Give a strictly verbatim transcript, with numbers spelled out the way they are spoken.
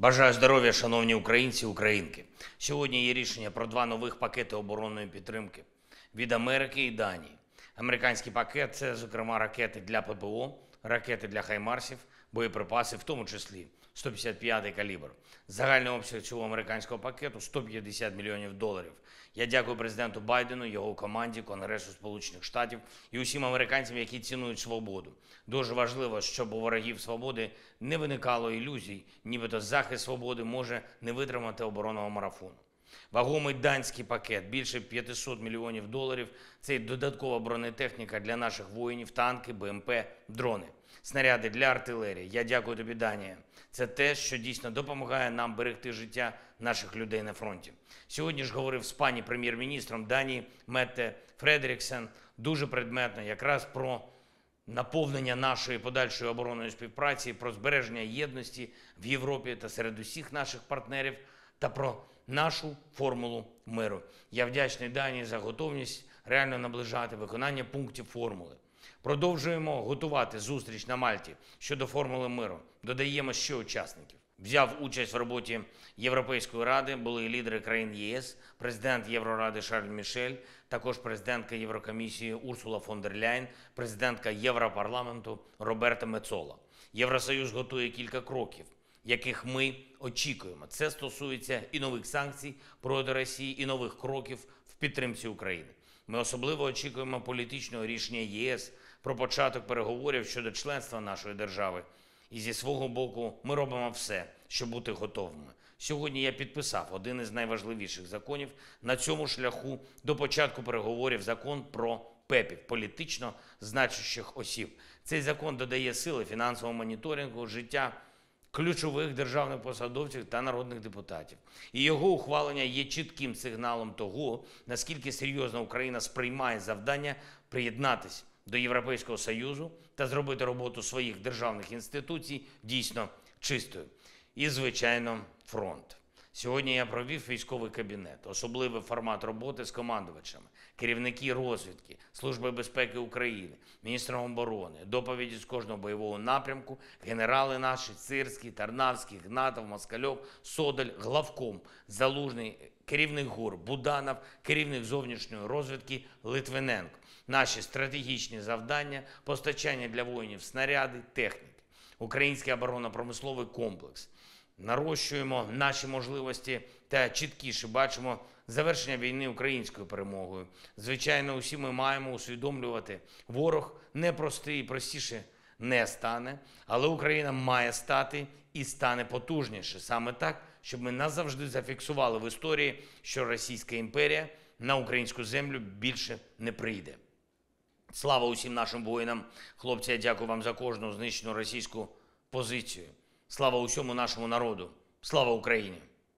Бажаю здоров'я, шановні українці, українки. Сьогодні є рішення про два нових пакети оборонної підтримки від Америки і Данії. Американський пакет – це, зокрема, ракети для ППО, ракети для хаймарсів, боєприпаси, в тому числі сто п'ятдесят п'ятий калібр. Загальний обсяг цього американського пакету – сто п'ятдесят мільйонів доларів. Я дякую президенту Байдену, його команді, Конгресу Сполучених Штатів і усім американцям, які цінують свободу. Дуже важливо, щоб у ворогів свободи не виникало ілюзій, нібито захист свободи може не витримати оборонного марафону. Вагомий данський пакет – більше п'ятисот мільйонів доларів – це додаткова бронетехніка для наших воїнів, танки, БМП, дрони, снаряди для артилерії. Я дякую тобі, Данія. Це те, що дійсно допомагає нам берегти життя наших людей на фронті. Сьогодні ж говорив з пані прем'єр-міністром Данії Метте Фредеріксен дуже предметно якраз про наповнення нашої подальшої оборонної співпраці, про збереження єдності в Європі та серед усіх наших партнерів та про нашу формулу миру. Я вдячний Данії за готовність реально наближати виконання пунктів формули. Продовжуємо готувати зустріч на Мальті щодо формули миру. Додаємо ще учасників. Взяв участь в роботі Європейської ради, були лідери країн ЄС, президент Євроради Шарль Мішель, також президентка Єврокомісії Урсула фон дер Ляйн, президентка Європарламенту Роберта Мецола. Євросоюз готує кілька кроків, яких ми очікуємо. Це стосується і нових санкцій проти Росії, і нових кроків в підтримці України. Ми особливо очікуємо політичного рішення ЄС про початок переговорів щодо членства нашої держави. І зі свого боку ми робимо все, щоб бути готовими. Сьогодні я підписав один із найважливіших законів на цьому шляху до початку переговорів – закон про ПЕПів – політично значущих осіб. Цей закон додає сили фінансового моніторингу життя ключових державних посадовців та народних депутатів. І його ухвалення є чітким сигналом того, наскільки серйозно Україна сприймає завдання приєднатися до Європейського Союзу та зробити роботу своїх державних інституцій дійсно чистою. І, звичайно, фронт. Сьогодні я провів військовий кабінет, особливий формат роботи з командувачами, керівники розвідки, Служби безпеки України, міністром оборони, доповіді з кожного бойового напрямку, генерали наші, Сирський, Тарнавський, Гнатов, Москальов, Содоль, главком, Залужний, керівник ГУР, Буданов, керівник зовнішньої розвідки Литвиненко. Наші стратегічні завдання – постачання для воїнів снаряди, техніки, український оборонно-промисловий комплекс. Нарощуємо наші можливості та чіткіше бачимо завершення війни українською перемогою. Звичайно, усі ми маємо усвідомлювати, ворог непростий і простіше не стане, але Україна має стати і стане потужніше. Саме так, щоб ми назавжди зафіксували в історії, що Російська імперія на українську землю більше не прийде. Слава усім нашим воїнам. Хлопці, я дякую вам за кожну знищену російську позицію. Слава усьому нашому народу. Слава Україні!